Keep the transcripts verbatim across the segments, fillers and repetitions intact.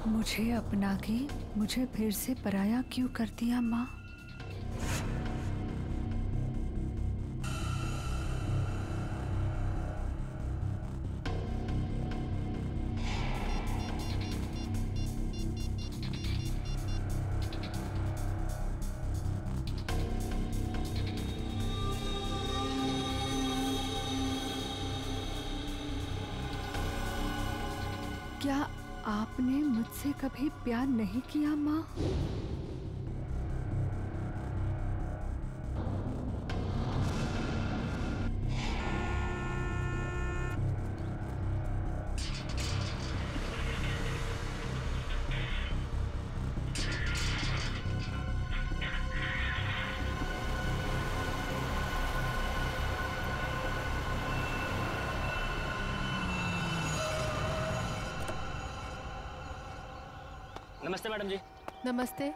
मुझे अपना के मुझे फिर से पराया क्यों कर दिया माँ? क्या आपने मुझसे कभी प्यार नहीं किया माँ? नमस्ते मैडम जी। नमस्ते।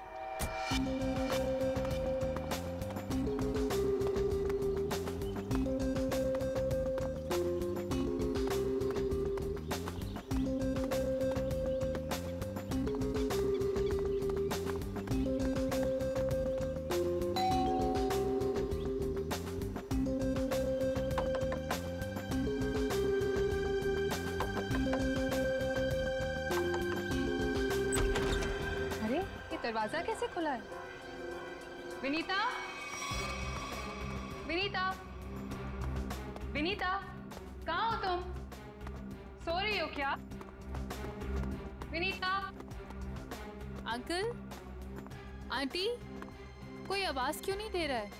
दरवाजा कैसे खुला है? विनीता, विनीता, विनीता, कहाँ हो तुम? सो रही हो क्या? विनीता। अंकल, आंटी, कोई आवाज क्यों नहीं दे रहा है?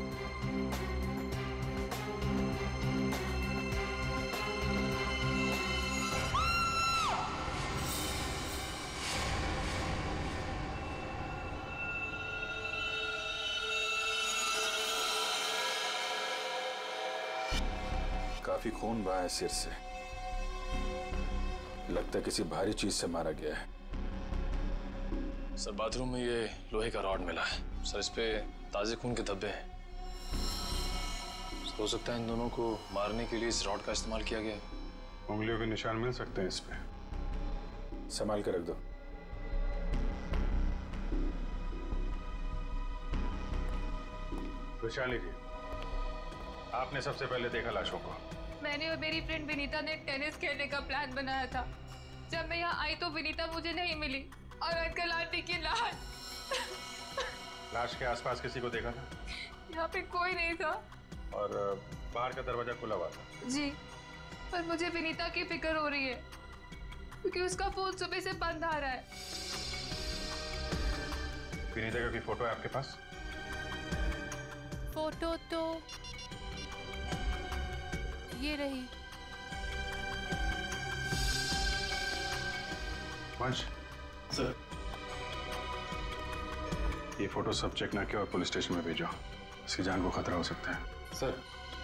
काफी खून बहा है सिर से, लगता है किसी भारी चीज से मारा गया है। सर बाथरूम में ये लोहे का रॉड मिला है सर, इस पे ताजे खून के धब्बे हैं। हो सकता है इन दोनों को मारने के लिए इस रॉड का इस्तेमाल किया गया है। उंगलियों के निशान मिल सकते हैं इस पे, संभाल कर रख दो। वैशाली जी, आपने सबसे पहले देखा लाशों को? मैंने और मेरी फ्रेंड विनीता ने टेनिस खेलने का प्लान बनाया था। जब मैं यहाँ आई तो विनीता मुझे नहीं मिली और अंकल आंटी की लाश। लाश के आसपास किसी को देखा था? यहाँ पे कोई नहीं था। और बाहर का दरवाजा खुला हुआ था? जी, पर मुझे विनीता की फिक्र हो रही है क्योंकि उसका फोन सुबह से बंद आ रहा है। विनीता का कोई फोटो है आपके पास? फोटो तो ये रही। वंश सर, ये फोटो सब चेक ना किया और पुलिस स्टेशन में भेजो, इसकी जान को खतरा हो सकता है। सर।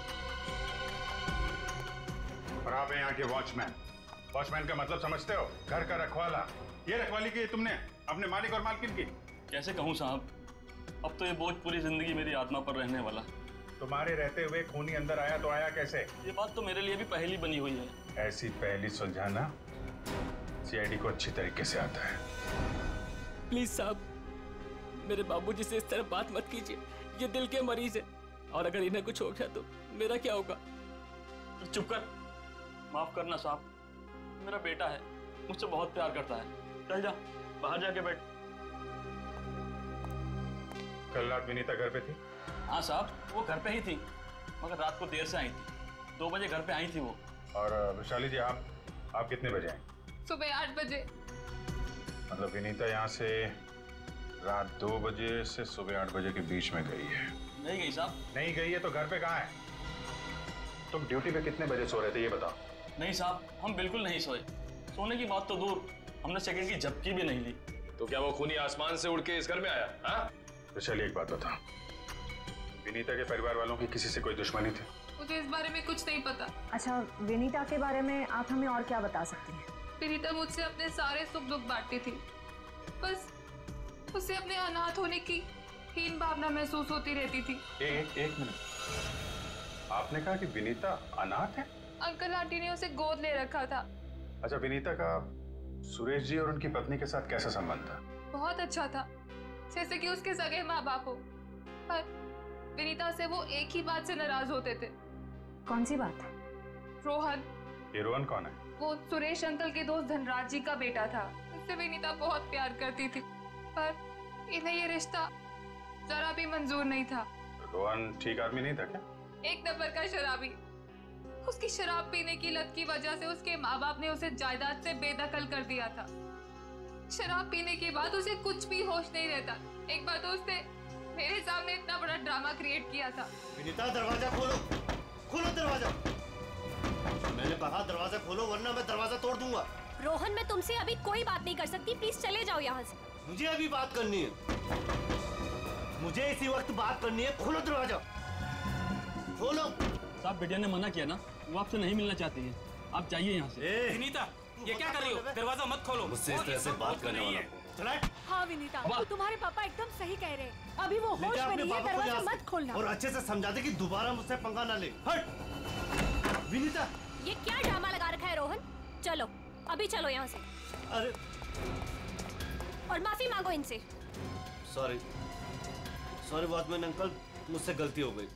और आप हैं यहाँ के वॉचमैन। वॉचमैन का मतलब समझते हो? घर का रखवाला। ये रखवाली की तुमने अपने मालिक और मालकिन की? कैसे कहूँ साहब, अब तो ये बोझ पूरी जिंदगी मेरी आत्मा पर रहने वाला। तुम्हारे रहते हुए खूनी अंदर आया तो आया कैसे? ये बात तो मेरे लिए भी पहेली बनी हुई है। ऐसी पहेली सुलझाना सीआईडी को अच्छी तरीके से आता है। प्लीज साहब, मेरे बाबूजी से इस तरह बात मत कीजिए, ये दिल के मरीज है और अगर इन्हें कुछ हो गया तो मेरा क्या होगा? तो चुप कर, माफ करना साहब, मेरा बेटा है, मुझसे बहुत प्यार करता है। चल जा, बाहर जाके बैठ। कल रात विनीता घर पे थी? हाँ साहब, वो घर पे ही थी, मगर रात को देर से आई थी। दो बजे घर पे आई थी वो। और वैशाली जी, आप आप कितने बजे आए? सुबह आठ बजे। मतलब विनीता यहाँ से रात दो बजे से सुबह आठ बजे के बीच में गई है? नहीं गई साहब। नहीं गई है तो घर पे कहाँ है? तुम ड्यूटी पे कितने बजे सो रहे थे ये बताओ। नहीं साहब, हम बिल्कुल नहीं सोए। सोने की बात तो दूर, हमने सेकंड की झपकी भी नहीं ली। तो क्या वो खूनी आसमान से उड़ के इस घर में आया? हाँ? वैशाली एक बात बताओ, विनीता के परिवार वालों की किसी से कोई दुश्मनी थी? मुझे इस बारे में कुछ नहीं पता। अच्छा, विनीता के बारे में आप हमें और क्या बता सकती हैं? विनीता मुझसे अपने सारे सुख दुख बांटती थी, बस उसे अपने अनाथ होने की हीन भावना महसूस होती रहती थी। एक एक मिनट, आपने कहा कि विनीता अनाथ है? अंकल आंटी ने उसे गोद ले रखा था। अच्छा, विनीता का सुरेश जी और उनकी पत्नी के साथ कैसा संबंध था? बहुत अच्छा था, जैसे कि उसके सगे माँ बाप हो। पर विनीता से वो एक ही बात से नाराज होते थे। कौन सी बात? रोहन। ये रोहन कौन है? वो सुरेश अंकल के दोस्त धनराज जी का बेटा था। उससे विनीता बहुत प्यार करती थी, पर इन्हें ये रिश्ता जरा भी मंजूर नहीं था। रोहन ठीक आदमी नहीं था क्या? एक नंबर का शराबी। उसकी शराब पीने की लत की वजह से उसके माँ बाप ने उसे जायदाद से बेदखल कर दिया था। शराब पीने के बाद उसे कुछ भी होश नहीं रहता। एक बार तो उसने मेरे सामने इतना बड़ा ड्रामा क्रिएट किया था। विनीता दरवाजा खोलो, खोलो दरवाजा। मैंने कहा दरवाजा खोलो वरना मैं दरवाजा तोड़ दूंगा। रोहन, मैं तुमसे अभी कोई बात नहीं कर सकती, प्लीज चले जाओ यहाँ से। मुझे अभी बात करनी है, मुझे इसी वक्त बात करनी है। खोलो दरवाजा, खोलो। साहब बिटिया ने मना किया ना, वो आपसे नहीं मिलना चाहती है, आप जाइए यहाँ से। विनीता, ये क्या कर रही हो? दरवाजा मत खोलो। मुझसे इस तरह से बात करने वाला कौन? हाँ विनीता, तो तुम्हारे पापा एकदम सही कह रहे हैं। अभी वो होश में नहीं है, दरवाजा मत खोलना। और अच्छे से समझा दे कि दोबारा मुझसे पंगा ना ले। हट विनीता। ये क्या ड्रामा लगा रखा है रोहन? चलो अभी चलो यहाँ से। अरे और माफी मांगो इनसे। सॉरी सॉरी वॉचमैन अंकल, मुझसे गलती हो गई।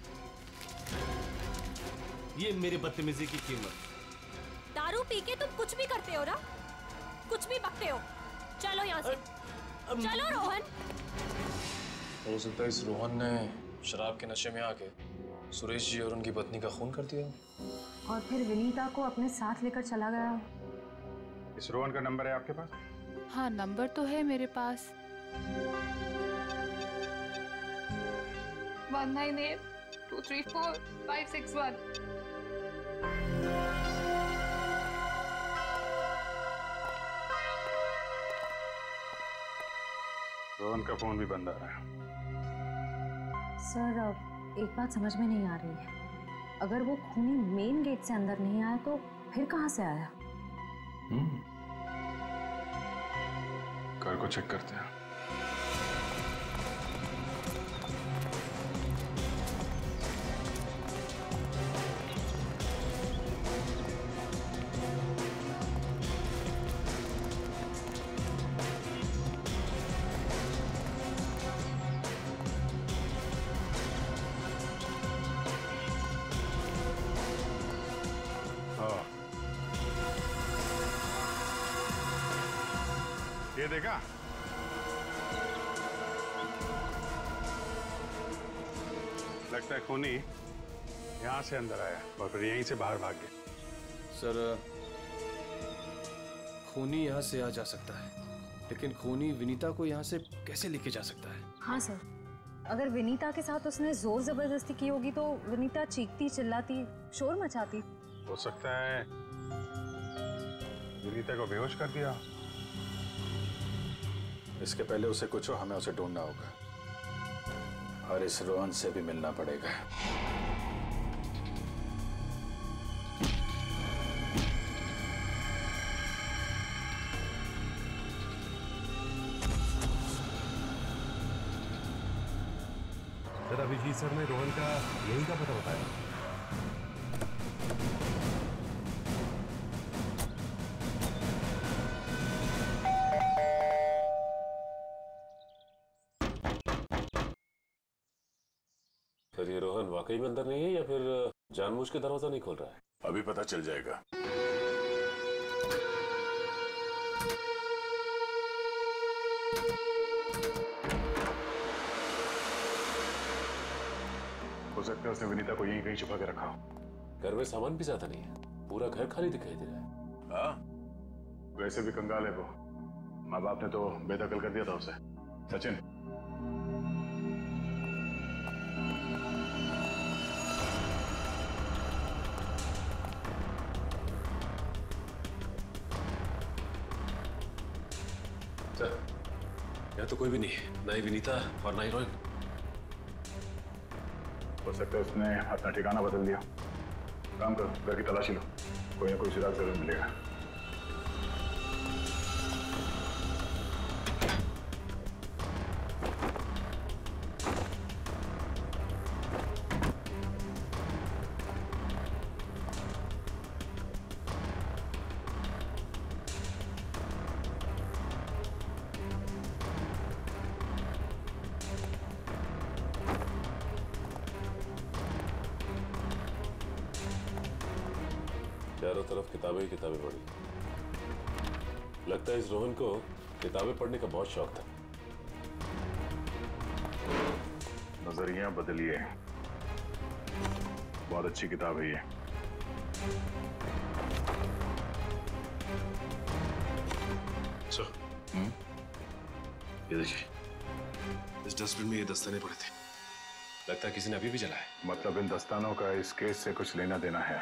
ये मेरी बदतमीजी की कीमत। दारू पी के तुम कुछ भी करते हो ना, कुछ भी बकते हो। चलो यहाँ से, चलो रोहन। हो सकता है इस रोहन ने शराब के नशे में आके सुरेश जी और उनकी पत्नी का खून कर दिया और फिर विनीता को अपने साथ लेकर चला गया। इस रोहन का नंबर है आपके पास? हाँ, नंबर तो है मेरे पास। One nine eight two three four five six one. Rohan का फोन भी बंद आ रहा है। सर, अब एक बात समझ में नहीं आ रही है। अगर वो खूनी मेन गेट से अंदर नहीं आया तो फिर कहाँ से आया? हम्म, घर को चेक करते हैं। ये देखा? लगता है खूनी यहाँ से अंदर आया और फिर यहीं से बाहर भाग गया। सर, खूनी यहाँ से आ जा सकता है, लेकिन खूनी विनीता को यहाँ से कैसे लेके जा सकता है? हाँ सर, अगर विनीता के साथ उसने जोर जबरदस्ती की होगी तो विनीता चीखती चिल्लाती शोर मचाती। हो सकता है विनीता को बेहोश कर दिया। इसके पहले उसे कुछ हो, हमें उसे ढूंढना होगा और इस रोहन से भी मिलना पड़ेगा। सर, अभिजीत सर ने रोहन का यही का पता बताया। सर, ये रोहन वाकई में अंदर नहीं है या फिर जानबूझ के दरवाजा नहीं खोल रहा है? अभी पता चल जाएगा। हो सकता है उसने विनीता को यहीं कहीं छुपा के रखा हो। घर में सामान भी ज्यादा नहीं है, पूरा घर खाली दिखाई दे रहा है। हाँ, वैसे भी कंगाल है वो। माँ बाप ने तो बेदखल कर दिया था उसे। सचिन, सर, यहाँ तो कोई भी नहीं है, ना ही विनीता और ना ही रोहन। हो सकता है उसने अपना ठिकाना बदल दिया। काम करो, घर की तलाशी लो, कोई ना कोई सुराग जरूर मिलेगा। तरफ किताबें ही किताबें पढ़ी। लगता है इस रोहन को किताबें पढ़ने का बहुत शौक था। नजरिया बदलिए, बहुत अच्छी किताब है ये। सर, ये देखिए, इस डस्टबिन में ये दस्ताने पड़े थे। लगता है किसी ने अभी भी जलाया। मतलब इन दस्तानों का इस केस से कुछ लेना देना है।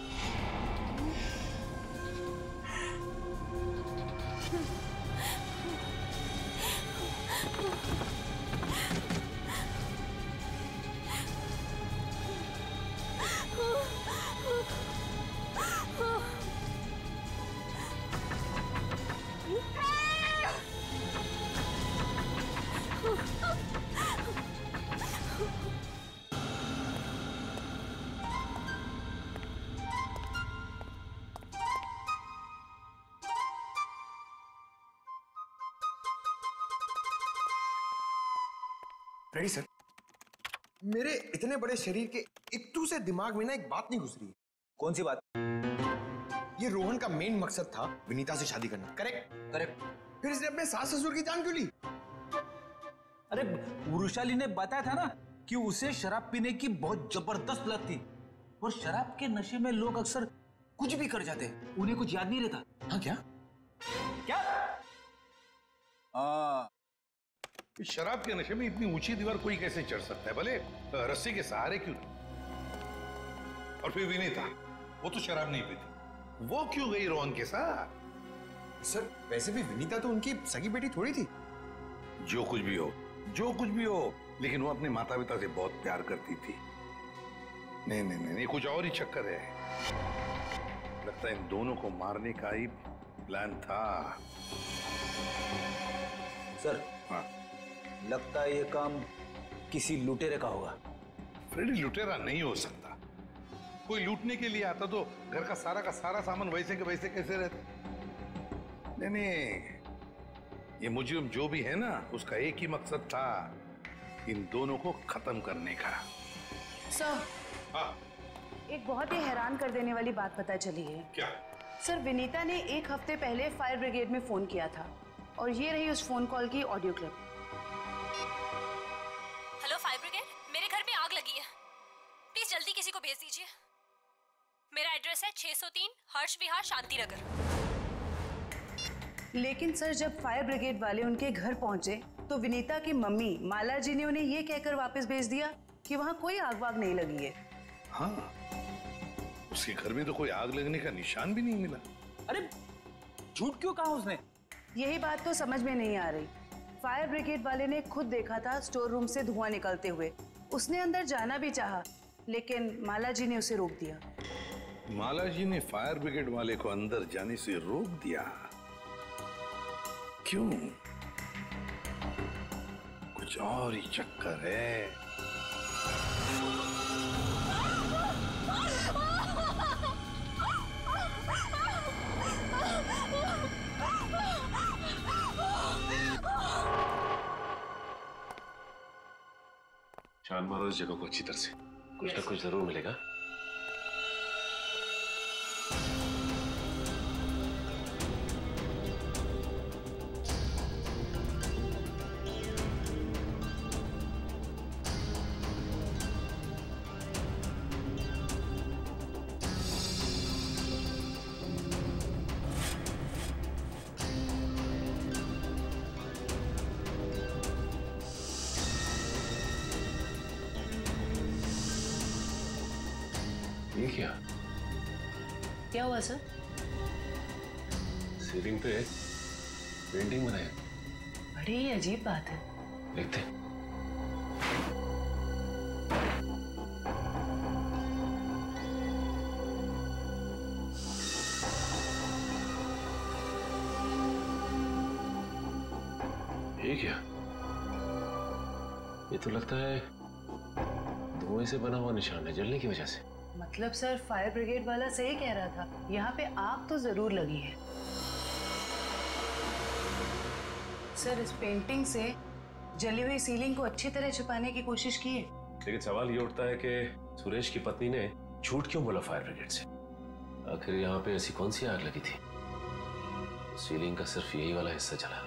Ready sir. मेरे इतने बड़े शरीर के इत्तू से दिमाग में ना एक बात नहीं घुस रही है। कौन सी बात? ये रोहन का मेन मकसद था विनीता से शादी करना, करेक्ट? करेक्ट। फिर इसने अपने सास ससुर की जान क्यों ली? अरे वृषाली ने बताया था ना कि उसे शराब पीने की बहुत जबरदस्त लत थी, और शराब के नशे में लोग अक्सर कुछ भी कर जाते, उन्हें कुछ याद नहीं रहता। हाँ क्या? क्या? हाँ, शराब के नशे में इतनी ऊंची दीवार कोई कैसे चढ़ सकता है, भले रस्सी के सहारे क्यों नहीं? और फिर विनीता, वो तो शराब नहीं पीती, वो क्यों गई रोहन के साथ? सर वैसे भी विनीता तो उनकी सगी बेटी थोड़ी थी। जो कुछ भी हो, जो कुछ भी हो, लेकिन वो अपने माता पिता से बहुत प्यार करती थी। नहीं नहीं नहीं, नहीं कुछ और ही चक्कर है। लगता है इन दोनों को मारने का ही प्लान था। सर, हाँ, लगता है ये काम किसी लुटेरे का होगा। फ्रेडी लुटेरा नहीं हो सकता। कोई लूटने के लिए आता तो घर का सारा का सारा सामान वैसे के वैसे कैसे रहता? नहीं नहीं, ये मुजरिम जो भी है ना, उसका एक ही मकसद था, इन दोनों को खत्म करने का। सर, हाँ, एक बहुत ही हैरान कर देने वाली बात पता चली है। क्या? सर, विनीता ने एक हफ्ते पहले फायर ब्रिगेड में फोन किया था, और ये रही उस फोन कॉल की audio clip. Hello fire brigade, मेरे घर में आग लगी है, प्लीज जल्दी किसी को भेज दीजिए। मेरा एड्रेस है छह सौ तीन हर्ष विहार शांति नगर। लेकिन सर, जब फायर ब्रिगेड वाले उनके घर पहुंचे तो विनीता की मम्मी माला जी ने उन्हें ये कहकर वापस भेज दिया कि वहां कोई आग वाग नहीं लगी है। हाँ, उसके घर में तो कोई आग लगने का निशान भी नहीं मिला। अरे झूठ क्यों कहा उसने? यही बात तो समझ में नहीं आ रही। फायर ब्रिगेड वाले ने खुद देखा था स्टोर रूम से धुआं निकलते हुए। उसने अंदर जाना भी चाहा, लेकिन माला जी ने उसे रोक दिया। माला जी ने फायर ब्रिगेड वाले को अंदर जाने से रोक दिया? क्यों? कुछ और ही चक्कर है। छान मारो इस जगह को अच्छी तरह से, कुछ ना कुछ जरूर मिलेगा। ये क्या? क्या हुआ सर? सीलिंग पे पेंटिंग बनाया। बड़ी ही अजीब बात है। देखते। ये क्या? ये तो लगता है धुएं से बना हुआ निशान है, जलने की वजह से। मतलब सर, फायर ब्रिगेड वाला सही कह रहा था, यहाँ पे आग तो जरूर लगी है। सर, इस पेंटिंग से जली हुई सीलिंग को अच्छी तरह छुपाने की कोशिश की है। लेकिन सवाल ये उठता है कि सुरेश की पत्नी ने झूठ क्यों बोला फायर ब्रिगेड से? आखिर यहाँ पे ऐसी कौन सी आग लगी थी? सीलिंग का सिर्फ यही वाला हिस्सा जला।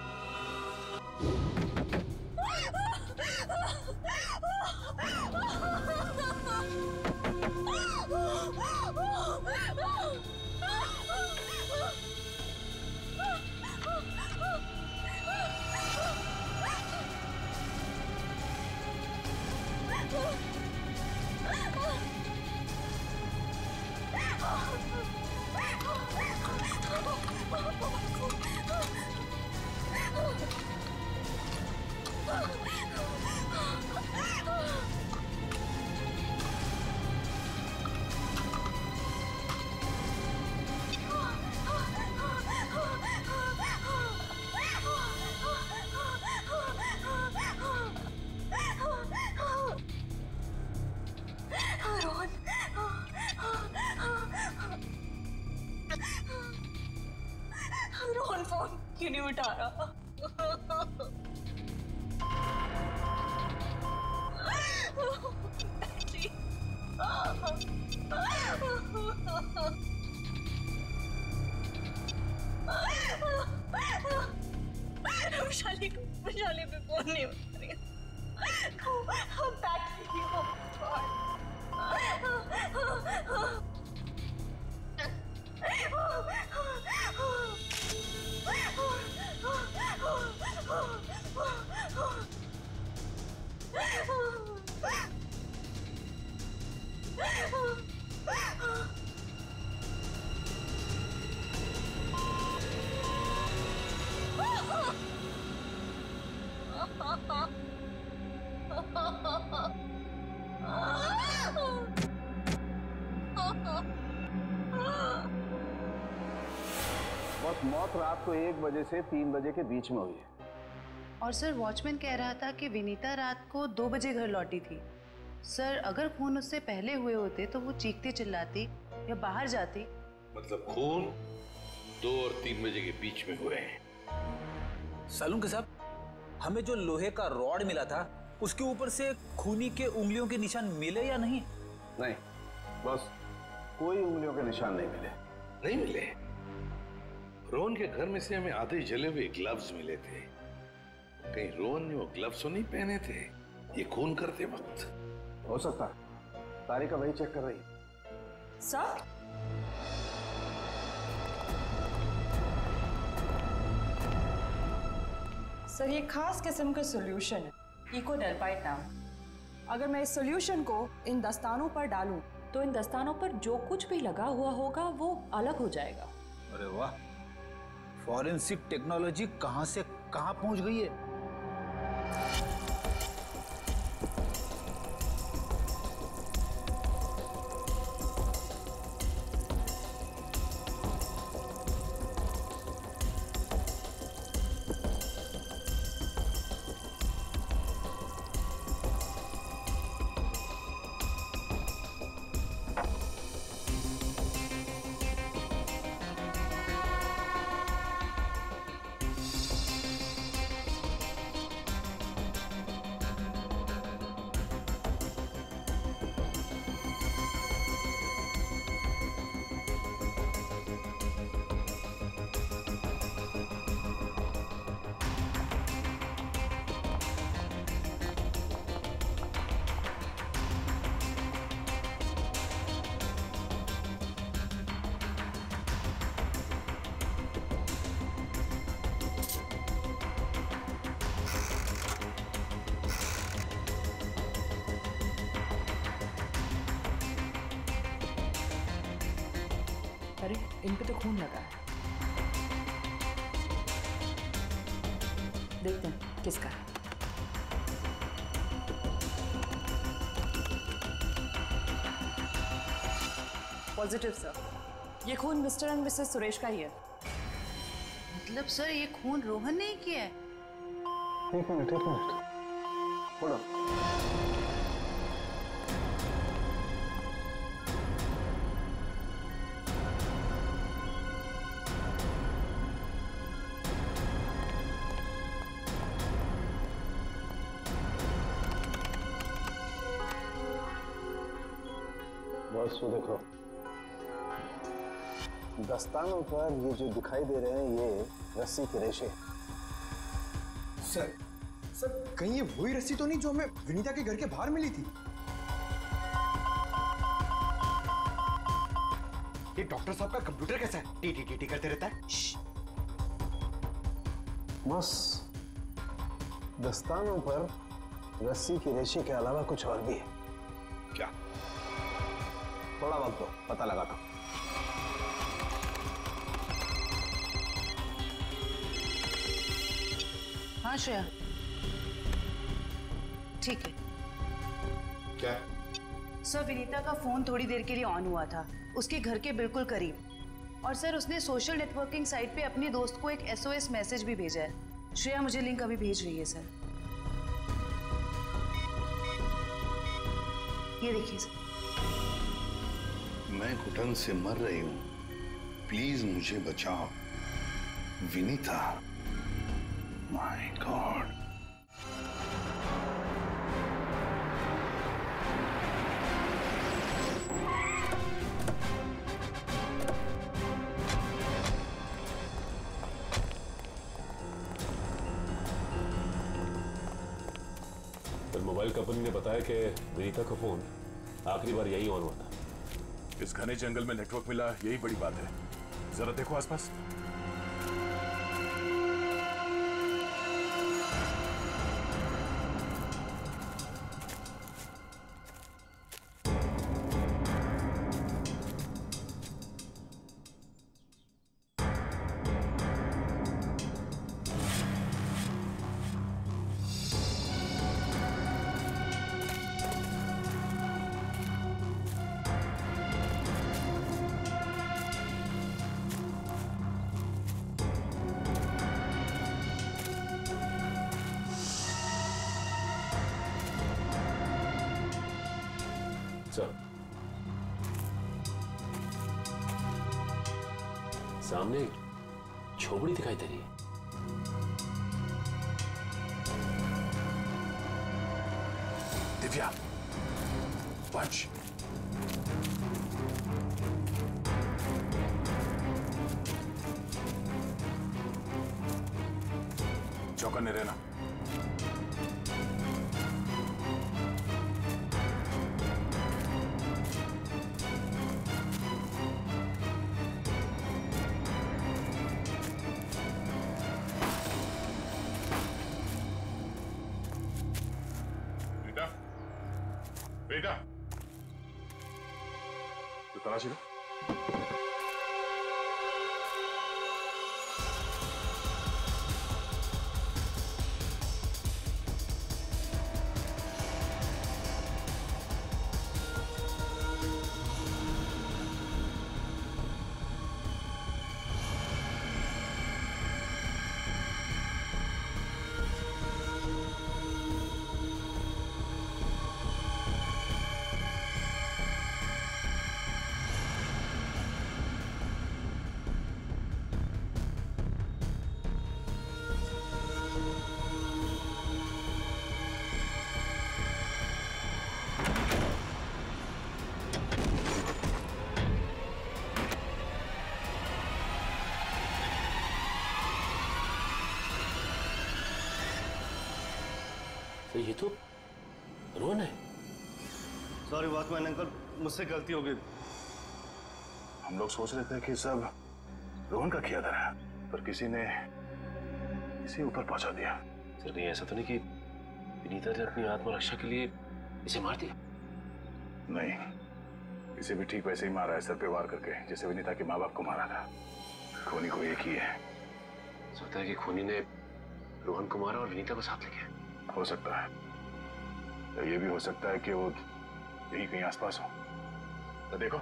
रोहन फोन क्यों नहीं उठा रहा? वैशाली को वैशाली पे फोन नहीं उठा रही। हम बैटरी बस मौत रात को एक बजे से तीन बजे के बीच में हुई है। और सर वॉचमैन कह रहा था कि विनीता रात को दो बजे घर लौटी थी। सर अगर खून उससे पहले हुए होते तो वो चीखती चिल्लाती या बाहर जाती। मतलब खून दो और तीन बजे के बीच में हुए हैं। सालून साहब, हमें जो लोहे का रॉड मिला था उसके ऊपर से खूनी के उंगलियों के निशान मिले या नहीं? नहीं, बस कोई उंगलियों के निशान नहीं मिले। नहीं मिले? रोहन के घर में से हमें आधे जले हुए ग्लव्स मिले थे। कहीं रोहन ने वो ग्लव्स तो नहीं पहने थे ये खून करते वक्त? हो सकता है, तारिका वही चेक कर रही है। सर सर ये खास किस्म का सॉल्यूशन है, इकोडेल्पाइट नाम। अगर मैं इस सॉल्यूशन को इन दस्तानों पर डालूं तो इन दस्तानों पर जो कुछ भी लगा हुआ होगा वो अलग हो जाएगा। अरे वाह, फॉरेंसिक टेक्नोलॉजी कहां से कहां पहुंच गई है। अरे इन पे तो खून लगा है, देखते हैं किसका है। पॉजिटिव सर, ये खून मिस्टर एंड मिसेस सुरेश का ही है। मतलब सर ये खून रोहन ने ही किया है? एक मिनट एक मिनट होल्ड ऑन। बस वो देखो, दस्तानों पर ये जो दिखाई दे रहे हैं ये रस्सी के रेशे। सर सर कहीं ये वही रस्सी तो नहीं जो हमें विनीता के घर के बाहर मिली थी? ये डॉक्टर साहब का कंप्यूटर कैसा है? टी टी टी टी करते रहता है। बस दस्तानों पर रस्सी के रेशे के अलावा कुछ और भी है। क्या? थोड़ा वक्त दो, पता लगाता हूं। हाँ श्रेया, ठीक है। क्या? सर विनीता का फोन थोड़ी देर के लिए ऑन हुआ था, उसके घर के बिल्कुल करीब। और सर उसने सोशल नेटवर्किंग साइट पे अपने दोस्त को एक एसओएस मैसेज भी भेजा है। श्रेया मुझे लिंक अभी भेज रही है सर। ये देखिए सर। मैं घुटन से मर रही हूं, प्लीज मुझे बचाओ। Vinita, my God. Mobile company ने बताया कि विनीता का फोन आखिरी बार यही ऑन हुआ था। इस घने जंगल में नेटवर्क मिला, यही बड़ी बात है। जरा देखो आसपास। सामने झोपड़ी दिखाई दे रही है। दिव्या, वंश, चौकन्ने रहना। बेटा, तो तलाशी लो। तो ये तो रोहन है। सॉरी वॉचमैन अंकल, मुझसे गलती हो गई। हम लोग सोच रहे थे कि सब रोहन का किया धरा है, पर किसी ने इसे ऊपर पहुंचा दिया। सर कहीं ऐसा तो नहीं कि विनीता ने अपनी आत्मरक्षा के लिए इसे मार दिया? नहीं, इसे भी ठीक वैसे ही मारा है, सर पे वार करके, जैसे विनीता के माँ बाप को मारा था। खूनी को एक ही है। सोचता है कि खूनी ने रोहन को मारा और विनीता को साथ ले गया। हो सकता है, या ये भी हो सकता है कि वो यही कहीं आसपास हो। तो देखो,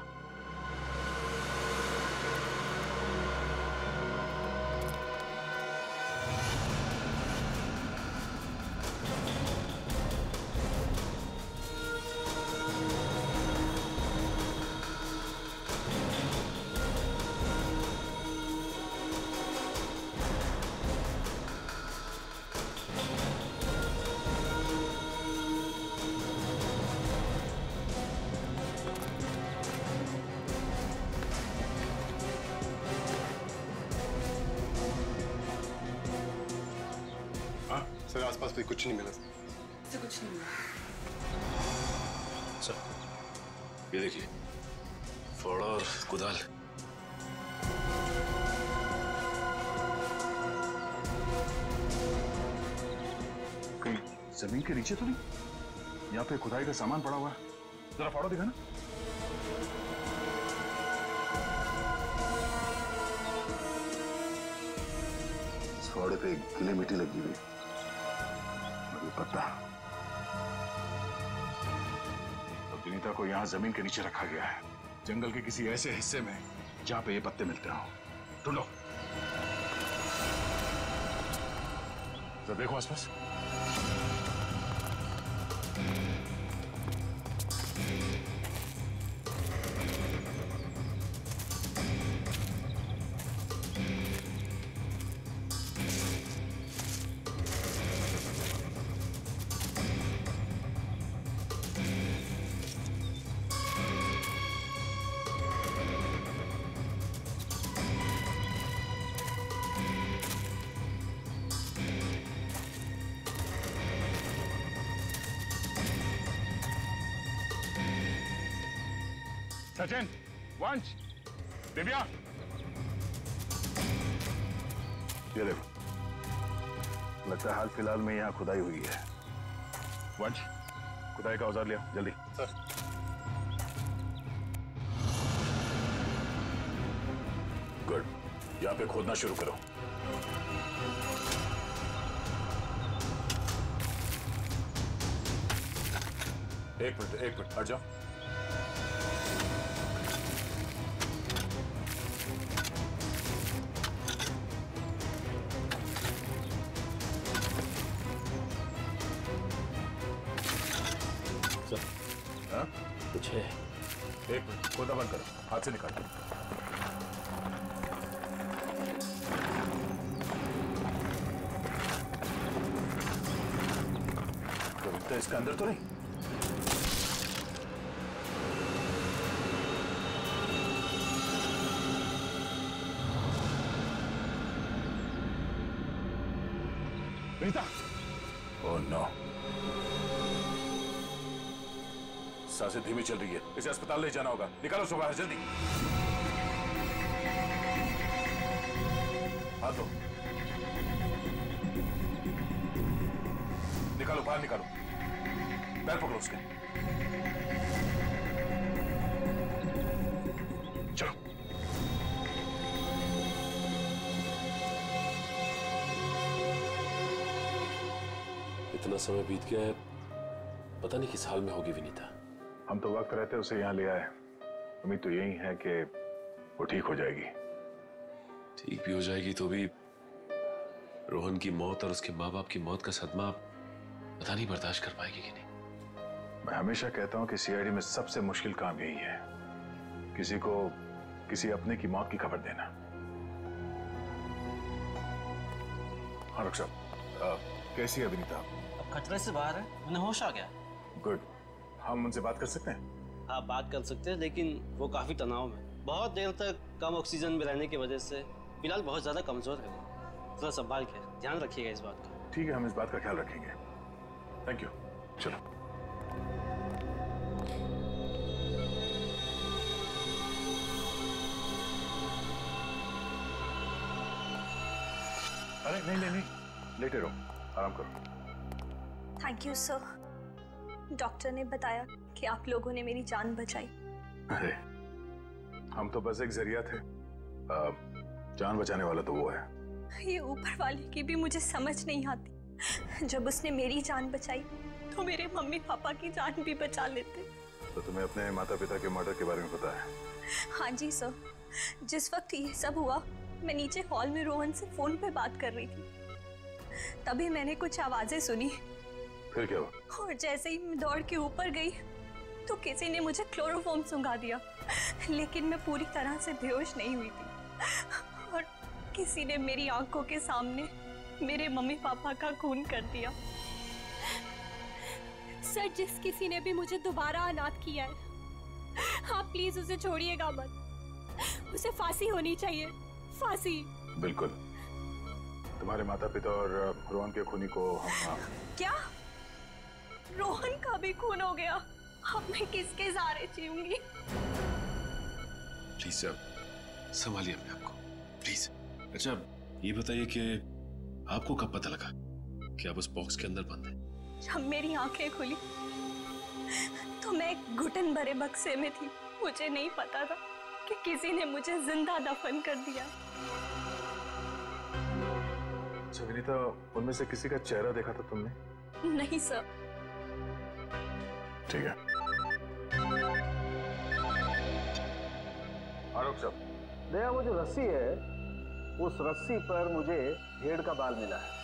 सर आसपास भी कुछ नहीं मिला से कुछ नहीं मिला। सर ये देखिए, फावड़ा और कुदाल। कहीं जमीन के नीचे तो नहीं? यहाँ पे खुदाई का सामान पड़ा हुआ है, जरा फावड़ा दिखा ना। इस फावड़े पे गीली मिट्टी लगी हुई और ये पत्ता। तो विनीता को यहाँ जमीन के नीचे रखा गया है, जंगल के किसी ऐसे हिस्से में जहाँ पे ये पत्ते मिलते हो। ढूंढो, तो देखो आसपास। सचिन, वंश, दिव्या, ये देखो, लगता है हाल फिलहाल में यहाँ खुदाई हुई है। वंश, खुदाई का औजार लिया जल्दी। सर। गुड, यहाँ पे खोदना शुरू करो। एक मिनट, एक मिनट, हट जाओ। कुछ है। एक मिनट, खोदा बंद करो, हाथ से निकालो। तो इसके अंदर तो नहीं? विनीता! ओह नो, सांसें धीमी चल रही है, इसे अस्पताल ले जाना होगा। निकालो उसको बाहर जल्दी। हाथ दो, निकालो बाहर, निकालो। पैर पकड़ो उसके। चलो। इतना समय बीत गया है, पता नहीं किस हाल में होगी विनीता। हम तो वक्त रहते उसे यहाँ ले आए, उम्मीद तो यही है कि वो ठीक हो जाएगी। ठीक भी हो जाएगी तो भी रोहन की मौत और उसके माँ बाप की मौत का सदमा पता नहीं बर्दाश्त कर पाएगी कि नहीं। मैं हमेशा कहता हूँ कि सीआईडी में सबसे मुश्किल काम यही है, किसी को किसी अपने की मौत की खबर देना। हाँ डॉक्टर साहब, कैसी है विनीता? अब खतरे से बाहर है, उन्हें होश आ गया। गुड, हम उनसे बात कर सकते हैं? हाँ बात कर सकते हैं, लेकिन वो काफी तनाव में, बहुत देर तक कम ऑक्सीजन में रहने की वजह से फिलहाल बहुत ज्यादा कमजोर है वो। थोड़ा संभाल के ध्यान रखिएगा इस बात का। ठीक है, हम इस बात का ख्याल रखेंगे। Thank you. चलो। अरे नहीं नहीं नहीं, लेटे रहो, आराम करो। Thank you sir. डॉक्टर ने बताया कि आप लोगों ने मेरी जान बचाई। अरे हम तो बस एक जरिया थे, आ, जान बचाने वाला तो वो है। ये ऊपर वाले की भी मुझे समझ नहीं आती। जब उसने मेरी जान बचाई तो मेरे मम्मी पापा की जान भी बचा लेते। तो तुम्हें अपने माता पिता के मर्डर के बारे में पता है? हाँ जी सर, जिस वक्त ये सब हुआ मैं नीचे हॉल में रोहन से फोन पे बात कर रही थी, तभी मैंने कुछ आवाजें सुनी। फिर क्या हुआ? और जैसे ही मैं दौड़ के ऊपर गई तो किसी ने मुझे क्लोरोफॉर्म सुंघा दिया, लेकिन मैं पूरी तरह से बेहोश नहीं हुई थी। और किसी ने मेरी आंखों के सामने मेरे मम्मी पापा का खून कर दिया। सर, जिस किसी ने भी मुझे दोबारा अनाथ किया है, आप प्लीज उसे छोड़िएगा मत। उसे फांसी होनी चाहिए, फांसी। बिल्कुल, तुम्हारे माता पिता और रोहन के खूनी को हम। क्या रोहन का भी खून हो गया? अब मैं किसके सहारे जीऊंगी? प्लीज सर, संभालिए अपने आप को प्लीज। अच्छा ये बताइए कि आपको कब पता लगा कि आप उस बॉक्स के अंदर बंद हैं? जब मेरी आंखें खुली तो मैं एक घुटन भरे बक्से में थी। मुझे नहीं पता था कि किसी ने मुझे जिंदा दफन कर दिया। अच्छा विनीता, उनमें से किसी का चेहरा देखा था तुमने? नहीं सर। ठीक है। आरोप साहब, दया, वो जो रस्सी है, उस रस्सी पर मुझे भेड़ का बाल मिला है।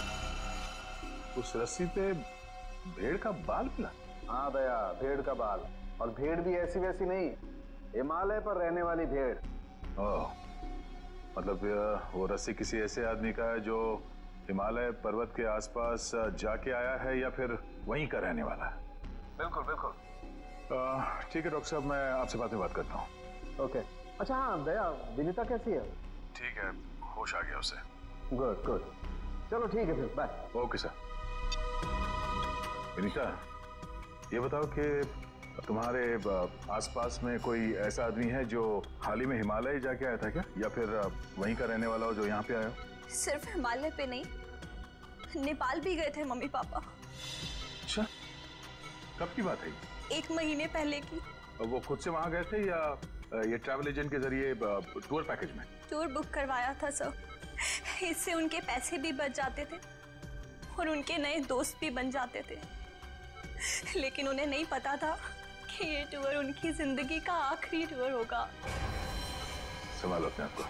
उस रस्सी पे भेड़ का बाल मिला? हाँ दया, भेड़ का बाल। और भेड़ भी ऐसी वैसी नहीं, हिमालय पर रहने वाली भेड़। ओह, मतलब वो रस्सी किसी ऐसे आदमी का है जो हिमालय पर्वत के आसपास जाके आया है या फिर वहीं का रहने वाला है? बिल्कुल बिल्कुल। ठीक है डॉक्टर साहब, मैं आपसे बाद में बात करता हूँ। ओके। अच्छा हाँ दया, विनीता कैसी है? ठीक है, होश आ गया उसे। गुड गुड, चलो ठीक है फिर, बाय। Okay sir. विनीता, ये बताओ कि तुम्हारे आसपास में कोई ऐसा आदमी है जो हाल ही में हिमालय जाके आया था क्या, या फिर वहीं का रहने वाला हो जो यहाँ पे आया हो? सिर्फ हिमालय पे नहीं, नेपाल भी गए थे मम्मी पापा। अच्छा, कब की बात है? एक महीने पहले की। वो खुद से वहाँ गए थे या ये ट्रैवल एजेंट के जरिए टूर पैकेज में? टूर बुक करवाया था सर। इससे उनके पैसे भी बच जाते थे और उनके नए दोस्त भी बन जाते थे। लेकिन उन्हें नहीं पता था कि ये टूर उनकी जिंदगी का आखिरी टूर होगा। संभालो अपने आप को।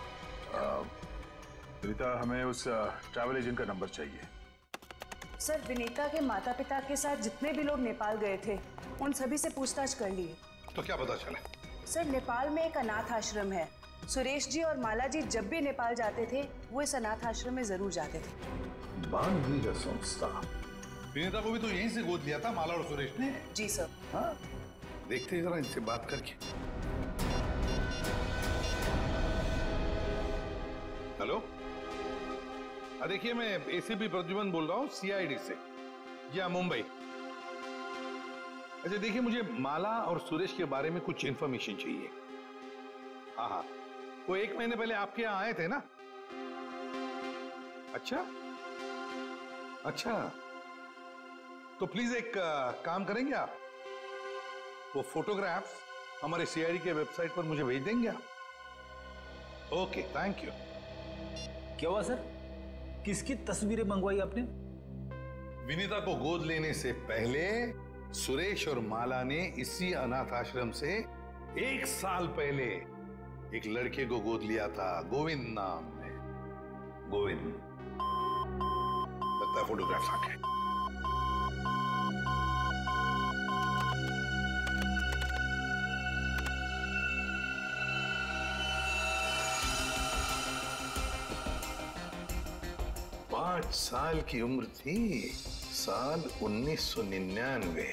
विनीता, हमें उस ट्रैवल एजेंट का नंबर चाहिए। सर, विनीता के माता पिता के साथ जितने भी लोग नेपाल गए थे उन सभी से पूछताछ कर ली है। तो क्या पता चला? सर, नेपाल में एक अनाथ आश्रम है। सुरेश जी और माला जी जब भी नेपाल जाते थे वो इस अनाथ आश्रम में जरूर जाते थे। बानवीर संस्था। विनीता को भी तो यहीं से गोद लिया था माला और सुरेश ने। जी सर। हाँ, देखते जरा इनसे बात करके। हेलो, देखिए मैं एसीपी प्रद्युमन बोल रहा हूँ सीआईडी से। जी हाँ, मुंबई। अच्छा देखिए, मुझे माला और सुरेश के बारे में कुछ इंफॉर्मेशन चाहिए। हाँ हाँ, वो एक महीने पहले आपके यहाँ आए थे ना? अच्छा अच्छा, तो प्लीज एक आ, काम करेंगे आप, वो फोटोग्राफ्स हमारे सीआईडी के वेबसाइट पर मुझे भेज देंगे आप? Okay, thank you. क्या हुआ सर? किसकी तस्वीरें मंगवाई आपने? विनीता को गोद लेने से पहले सुरेश और माला ने इसी अनाथ आश्रम से एक साल पहले एक लड़के को गोद लिया था, गोविंद नाम में। गोविंद, लगता है फोटोग्राफ्स आ गए। पांच साल की उम्र थी, साल उन्नीस सौ निन्यानवे।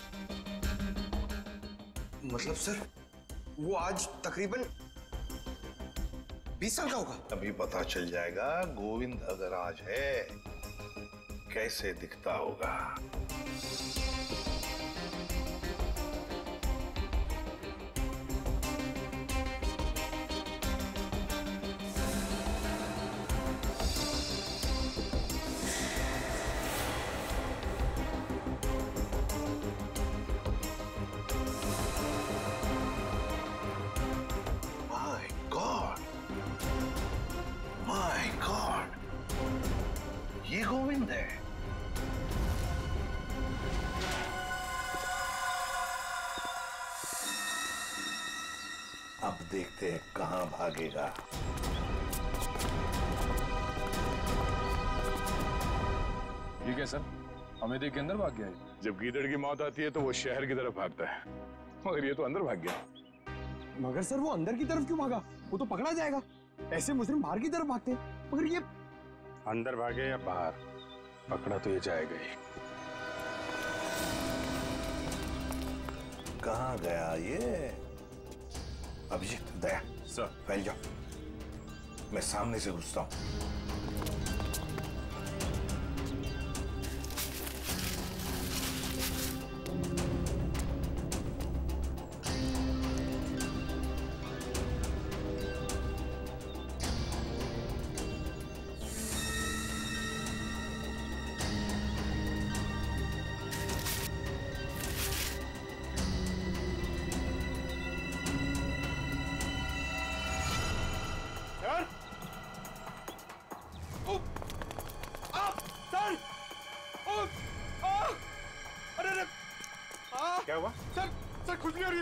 मतलब सर, वो आज तकरीबन बीस साल का होगा। अभी पता चल जाएगा गोविंद अगर आज है कैसे दिखता होगा। गोविंद है। अब देखते हैं कहां भागेगा। ठीक है सर, हमें देख के अंदर भाग गया है। जब गीदड़ की मौत आती है तो वो शहर की तरफ भागता है, मगर ये तो अंदर भाग गया। मगर सर वो अंदर की तरफ क्यों भागा? वो तो पकड़ा जाएगा। ऐसे मुजरिम बाहर की तरफ भागते हैं, मगर ये अंदर भागे या बाहर, पकड़ा तो ये जाएगा ही। कहाँ गया ये? अभिजीत, दया, सर, फैल जाओ, मैं सामने से घुसता हूँ।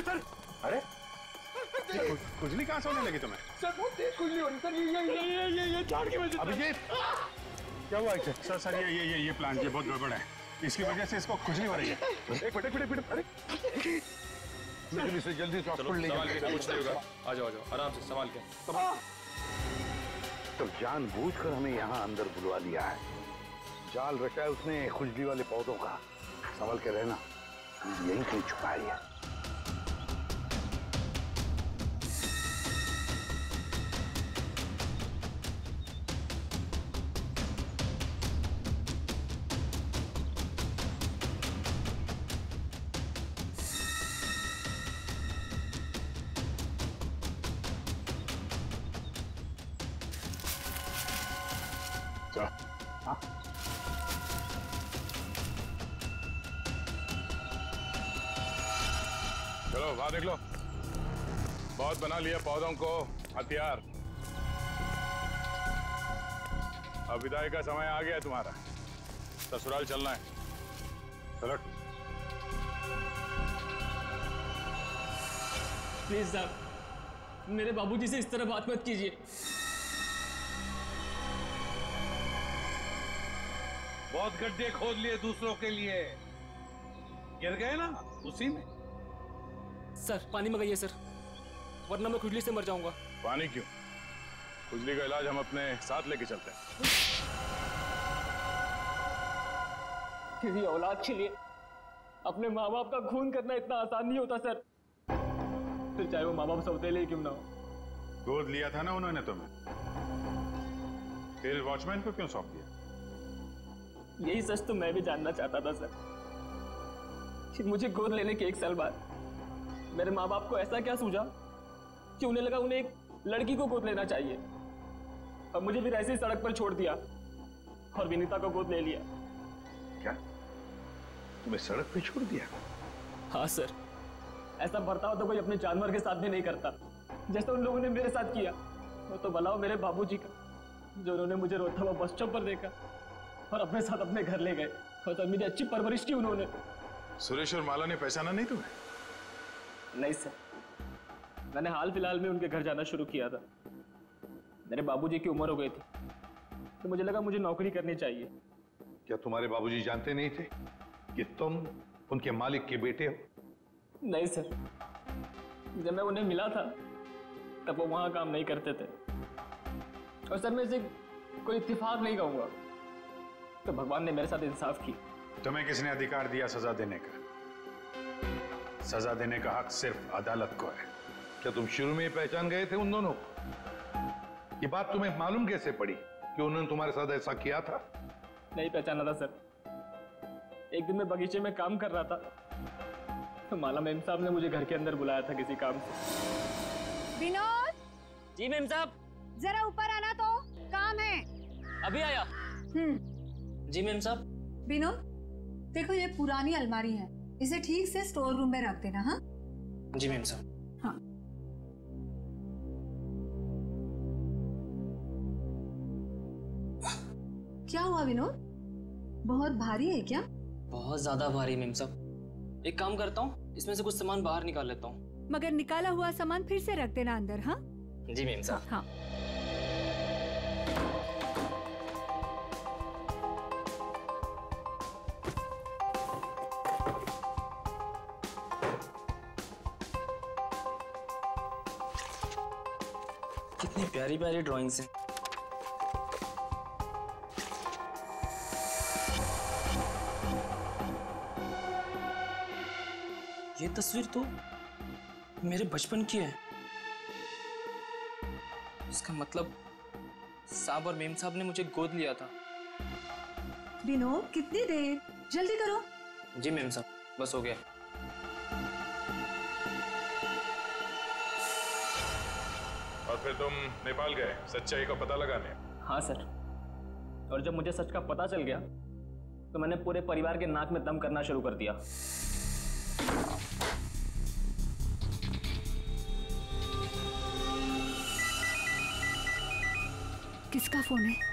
सर। अरे खुजली कहाँ से होने लगी तुम्हें? सर बहुत तेज खुजली हो रही सर, ये ये ये ये ये झाड़ की वजह से। अभिजीत क्या हुआ इसे? सर सर ये ये ये ये प्लांट ये बहुत गड़बड़ है, इसकी वजह से इसको खुजली हो रही है। एक मिनट एक मिनट मिनट अरे लेकिन इसे जल्दी से हॉस्पिटल ले संभाल के, कुछ नहीं होगा। आ जाओ आ जाओ आराम से संभाल के। तो जानबूझकर हमें यहाँ अंदर बुलवा लिया है, जाल रचा है उसने खुजली वाले पौधों का। संभल के रहना, यही कहीं छुपाई है। चलो वहां देख लो, बहुत बना लिया पौधों को हथियार। अब विदाई का समय आ गया तुम्हारा, ससुराल चलना है। चलो प्लीज साहब, मेरे बाबूजी से इस तरह बात मत कीजिए। बहुत गड्ढे खोद लिए दूसरों के लिए, गिर गए ना उसी में। सर पानी मंगाइए सर, वरना मैं खुजली से मर जाऊंगा। पानी क्यों? खुजली का इलाज हम अपने साथ लेके चलते हैं। किसी औलाद के लिए अपने माँ बाप का खून करना इतना आसान नहीं होता सर, फिर चाहे वो माँ बाप सौतेले क्यों ना हो। गोद लिया था ना उन्होंने तुम्हें, फिर वॉचमैन को क्यों सौंप दिया? यही सच तो मैं भी जानना चाहता था सर, कि मुझे गोद लेने के एक साल बाद मेरे माँ बाप को ऐसा क्या सूझा कि उन्हें लगा उन्हें एक लड़की को गोद लेना चाहिए, और मुझे फिर ऐसे ही सड़क पर छोड़ दिया और विनीता को गोद ले लिया। क्या तुम्हें सड़क पे छोड़ दिया? हाँ सर, ऐसा बर्ताव तो कोई अपने जानवर के साथ भी नहीं करता, जैसे उन लोगों ने मेरे साथ किया। वो तो भला हो मेरे बाबूजी का, जो उन्होंने मुझे रोता हुआ बस स्टॉप पर देखा और अपने साथ अपने घर ले गए, और तो मेरी अच्छी परवरिश की उन्होंने। सुरेश और माला ने पहचाना नहीं तुम्हें? नहीं सर, मैंने हाल फिलहाल में उनके घर जाना शुरू किया था। मेरे बाबूजी की उम्र हो गई थी, तो मुझे लगा मुझे नौकरी करनी चाहिए। क्या तुम्हारे बाबूजी जानते नहीं थे कि तुम उनके मालिक के बेटे हो? नहीं सर, जब मैं उन्हें मिला था तब वो वहां काम नहीं करते थे, और सर मैं इसे कोई इत्तेफाक नहीं कहूंगा, तो भगवान ने मेरे साथ इंसाफ की। तुम्हें किसने अधिकार दिया सजा देने का? सजा देने का हक सिर्फ अदालत को है। क्या तुम शुरू में ही पहचान गए थे उन दोनों को? ये बात तुम्हें मालूम कैसे पड़ी कि उन्होंने तुम्हारे साथ ऐसा किया था? नहीं पहचाना था सर। एक दिन मैं बगीचे में काम कर रहा था, तो माला मेम साहब ने मुझे घर के अंदर बुलाया था किसी काम से। विनोद! जी मेम साहब। जरा ऊपर आना, तो काम है। अभी आया। हम्म। जी मेम साहब। विनोद, देखो ये पुरानी अलमारी है, इसे ठीक से स्टोर रूम में रख देना। हाँ जी मेम साहब। हाँ। क्या हुआ विनोद, बहुत भारी है क्या? बहुत ज्यादा भारी मेम साहब। एक काम करता हूँ, इसमें से कुछ सामान बाहर निकाल लेता हूँ। मगर निकाला हुआ सामान फिर से रख देना अंदर। हाँ जी मेम साहब। हाँ। कितनी प्यारी प्यारी ड्राइंग्स हैं। ये तस्वीर तो मेरे बचपन की है। इसका मतलब साहब और मेम साहब ने मुझे गोद लिया था। विनोद, कितनी देर? जल्दी करो। जी मेम साहब, बस हो गया। और फिर तुम नेपाल गए सच्चाई का पता लगाने? हाँ सर, और जब मुझे सच का पता चल गया तो मैंने पूरे परिवार के नाक में दम करना शुरू कर दिया। किसका फोन है?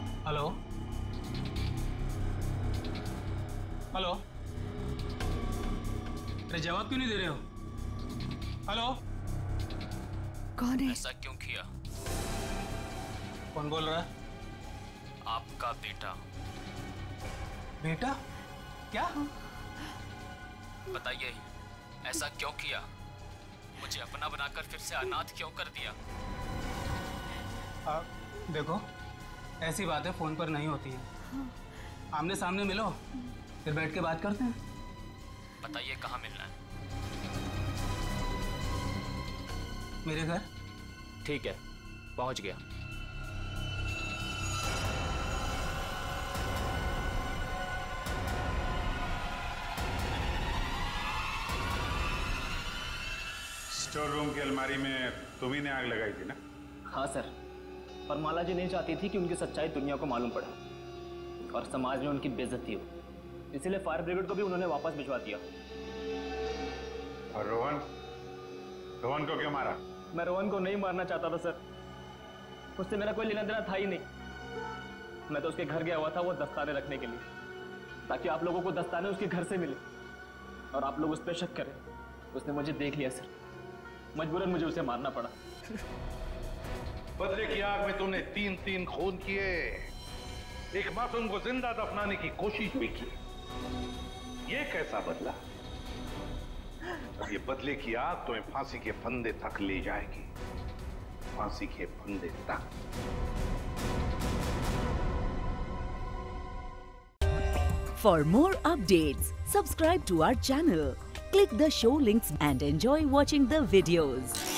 हेलो हेलो अरे जवाब क्यों नहीं दे रहे हो? हेलो, कौन है? ऐसा क्यों किया? कौन बोल रहा है? आपका बेटा। बेटा? क्या? बताइए, ऐसा क्यों किया? मुझे अपना बनाकर फिर से अनाथ क्यों कर दिया? आ, देखो, ऐसी बातें फोन पर नहीं होती हैं। आमने सामने मिलो, फिर बैठ के बात करते हैं। बताइए कहाँ मिलना है? मेरे घर। ठीक है, पहुंच गया। स्टोर रूम की अलमारी में तुम्ही ने आग लगाई थी ना? हाँ सर, पर माला जी नहीं चाहती थी कि उनकी सच्चाई दुनिया को मालूम पड़े और समाज में उनकी बेइज्जती हो, इसीलिए फायर ब्रिगेड को भी उन्होंने वापस भिजवा दिया। और रोहन? रोहन को क्यों मारा? मैं रोहन को नहीं मारना चाहता था सर, उससे मेरा कोई लेना देना था ही नहीं। मैं तो उसके घर गया हुआ था वो दस्ताने रखने के लिए, ताकि आप लोगों को दस्ताने उसके घर से मिले और आप लोग उस पर शक करें। उसने मुझे देख लिया सर, मजबूरन मुझे उसे मारना पड़ा। बदले की आग में तूने तीन तीन खून किए, एक मासूम को जिंदा दफनाने की कोशिश भी की। ये कैसा बदला? ये बदले की आग तुम्हें फांसी के फंदे तक ले जाएगी, फांसी के फंदे तक। For more updates, subscribe to our channel, click the show links and enjoy watching the videos.